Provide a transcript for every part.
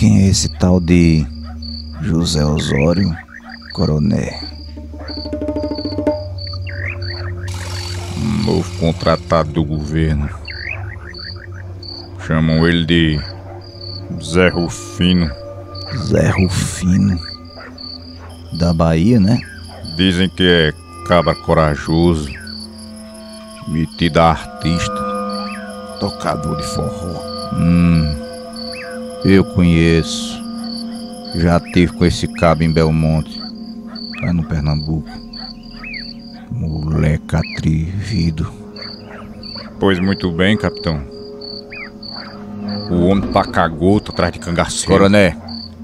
Quem é esse tal de José Osório, coronel? Novo contratado do governo. Chamam ele de Zé Rufino. Zé Rufino? Da Bahia, né? Dizem que é cabra corajoso, metido a artista, tocador de forró. Eu conheço. Já tive com esse cabo em Belmonte, lá no Pernambuco. Moleque atrevido. Pois muito bem, capitão. O homem paca gota atrás de cangaceiro. Coronel,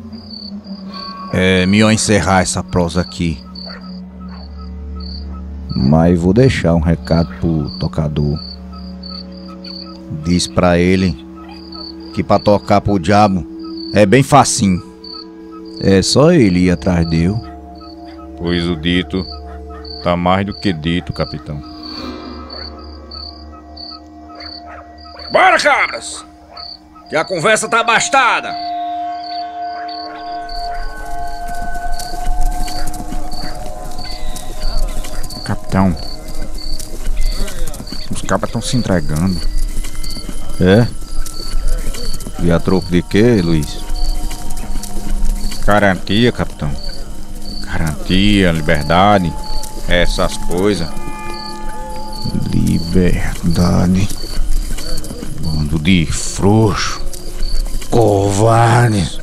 é melhor encerrar essa prosa aqui. Mas vou deixar um recado pro tocador. Diz pra ele que pra tocar pro diabo é bem facinho. É só ele ir atrás dele. Pois o dito tá mais do que dito, capitão. Bora, cabras! Que a conversa tá abastada! Capitão, os cabras estão se entregando. É? E a troco de quê, Luiz? Garantia, capitão. Garantia, liberdade, essas coisas. Liberdade. Bando de frouxo, covardes.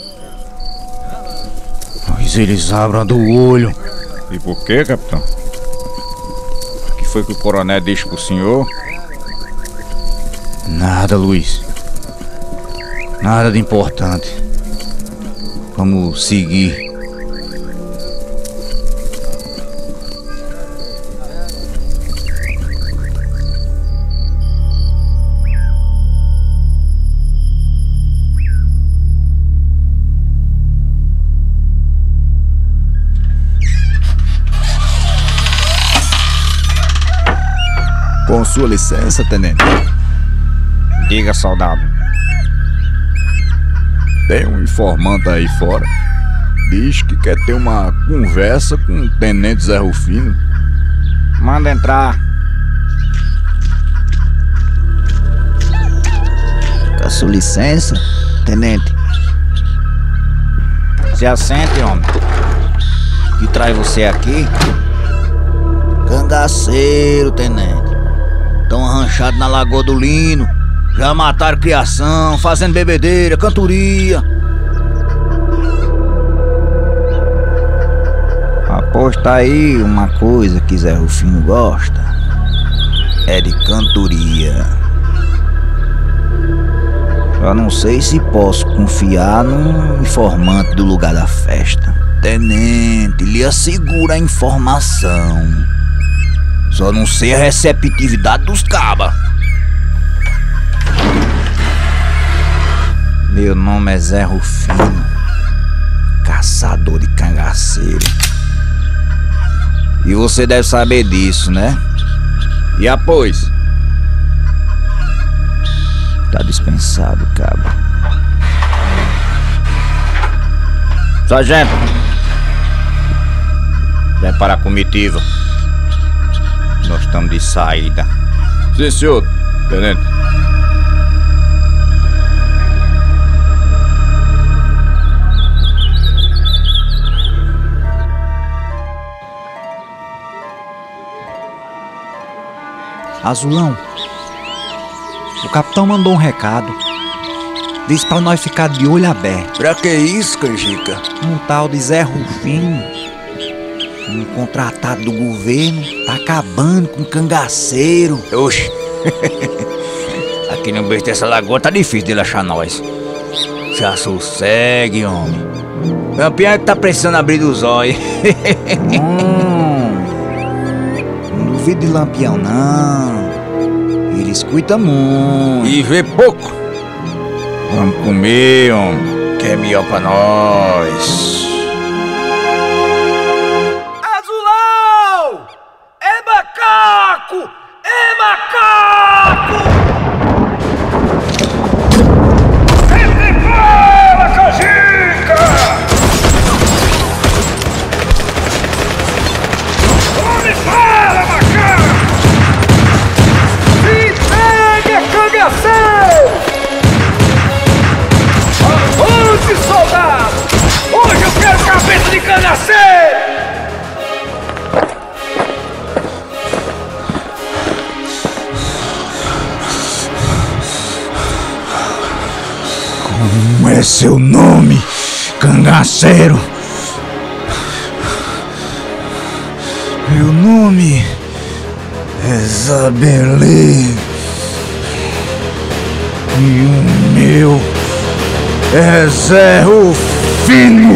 Pois eles abram do olho. E por quê, capitão? O que foi que o coronel disse pro senhor? Nada, Luiz. Nada de importante. Vamos seguir. Com sua licença, tenente. Diga, soldado. Tem um informante aí fora. Diz que quer ter uma conversa com o tenente Zé Rufino. Manda entrar. Com sua licença, tenente. Se assente, homem. Que traz você aqui? Cangaceiro, tenente. Estão arranchados na Lagoa do Lino. Já mataram criação, fazendo bebedeira, cantoria. Aposta aí uma coisa que Zé Rufino gosta. É de cantoria. Eu não sei se posso confiar num informante do lugar da festa. Tenente, lhe assegura a informação. Só não sei a receptividade dos cabas. Meu nome é Zé Rufino, caçador de cangaceiro. E você deve saber disso, né? E após? Tá dispensado, cabo. Sargento, prepara a comitiva. Nós estamos de saída. Sim, senhor, tenente. Azulão, o capitão mandou um recado. Disse pra nós ficar de olho aberto. Pra que isso, canjica? Um tal de Zé Rufino, um contratado do governo, tá acabando com cangaceiro. Oxe. Aqui no beijo dessa lagoa tá difícil dele achar nós. Já sossegue, homem. O campeão é que tá precisando abrir dos olhos. Não duvido de Lampião, não. Ele escuta muito. E vê pouco. Vamos comer, homem, que é melhor pra nós. Azulão! É macaco! É macaco! Sempre fala, é seu nome, cangaceiro? Meu nome é Zabelê. E o meu é Zé Rufino.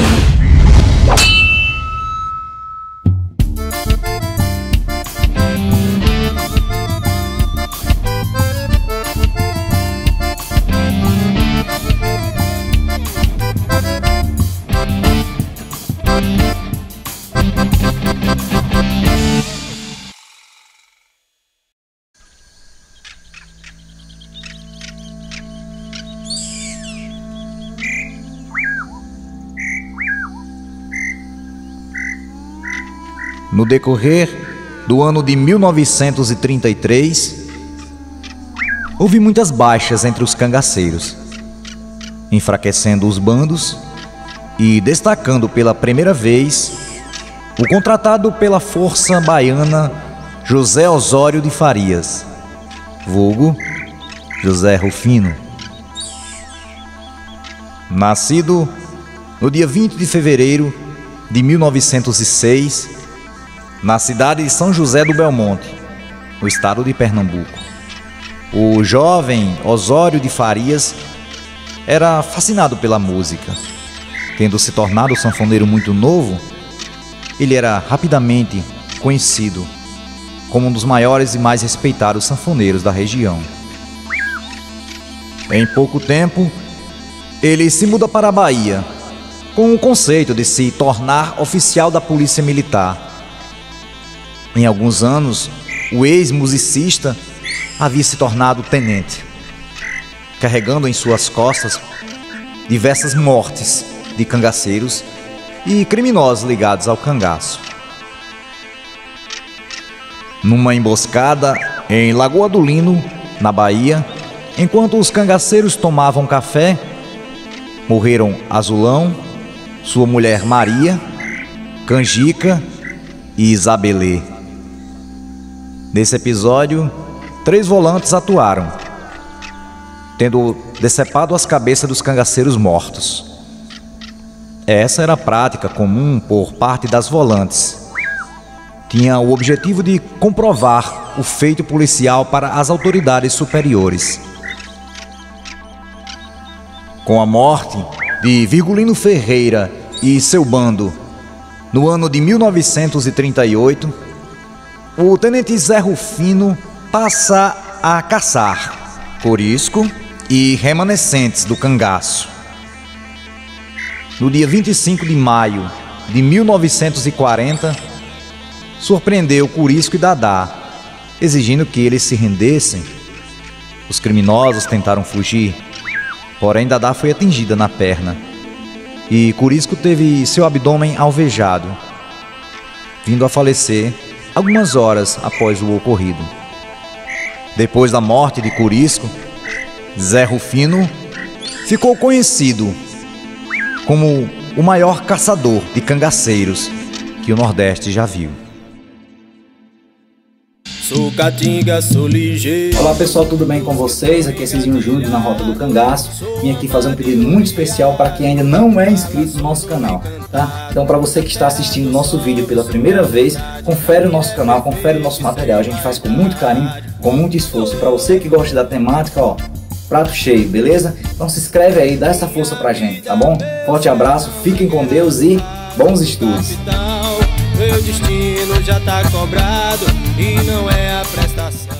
No decorrer do ano de 1933, houve muitas baixas entre os cangaceiros, enfraquecendo os bandos e destacando pela primeira vez o contratado pela Força Baiana José Osório de Farias, vulgo José Rufino. Nascido no dia 20 de fevereiro de 1906, na cidade de São José do Belmonte, no estado de Pernambuco. O jovem Osório de Farias era fascinado pela música. Tendo se tornado sanfoneiro muito novo, ele era rapidamente conhecido como um dos maiores e mais respeitados sanfoneiros da região. Em pouco tempo, ele se muda para a Bahia, com o conceito de se tornar oficial da Polícia Militar. Em alguns anos, o ex-musicista havia se tornado tenente, carregando em suas costas diversas mortes de cangaceiros e criminosos ligados ao cangaço. Numa emboscada em Lagoa do Lino, na Bahia, enquanto os cangaceiros tomavam café, morreram Azulão, sua mulher Maria, Canjica e Isabelê. Nesse episódio, 3 volantes atuaram, tendo decepado as cabeças dos cangaceiros mortos. Essa era a prática comum por parte das volantes. Tinha o objetivo de comprovar o feito policial para as autoridades superiores. Com a morte de Virgulino Ferreira e seu bando, no ano de 1938, o tenente Zé Rufino passa a caçar corisco e remanescentes do cangaço. No dia 25 de maio de 1940, surpreendeu Corisco e Dadá, exigindo que eles se rendessem. Os criminosos tentaram fugir, porém Dadá foi atingida na perna e Corisco teve seu abdômen alvejado, vindo a falecer algumas horas após o ocorrido. Depois da morte de Corisco, Zé Rufino ficou conhecido como o maior caçador de cangaceiros que o Nordeste já viu. Sou Caatinga, sou ligeiro. Olá pessoal, tudo bem com vocês? Aqui é Cizinho Júnior na Rota do Cangaço. Vim aqui fazer um pedido muito especial para quem ainda não é inscrito no nosso canal, tá? Então para você que está assistindo o nosso vídeo pela primeira vez, confere o nosso canal, confere o nosso material. A gente faz com muito carinho, com muito esforço. E para você que gosta da temática, ó, prato cheio, beleza? Então se inscreve aí, dá essa força pra gente, tá bom? Forte abraço, fiquem com Deus e bons estudos! Meu destino já tá cobrado e não é a prestação.